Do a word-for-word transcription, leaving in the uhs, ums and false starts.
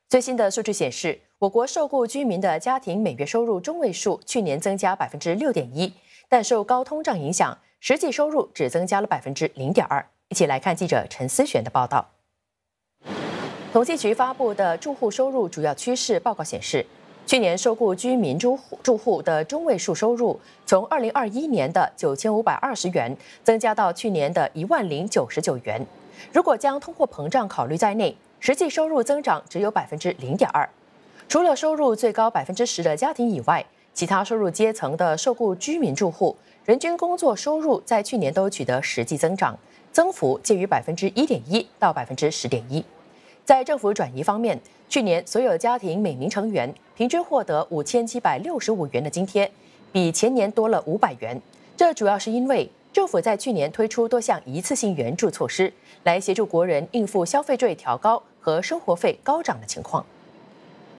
最新的数据显示，我国受雇居民的家庭每月收入中位数去年增加百分之六点一，但受高通胀影响，实际收入只增加了百分之零点二。一起来看记者陈思璇的报道。统计局发布的住户收入主要趋势报告显示，去年受雇居民住户住户的中位数收入从二零二一年的九千五百二十元增加到去年的一万零九十九元。如果将通货膨胀考虑在内，实际收入增长只有百分之零点二。除了收入最高百分之十的家庭以外，其他收入阶层的受雇居民住户人均工作收入在去年都取得实际增长，增幅介于百分之一点一到百分之十点一。在政府转移方面，去年所有家庭每名成员平均获得五千七百六十五元的津贴，比前年多了五百元。这主要是因为政府在去年推出多项一次性援助措施，来协助国人应付消费税调高和生活费高涨的情况。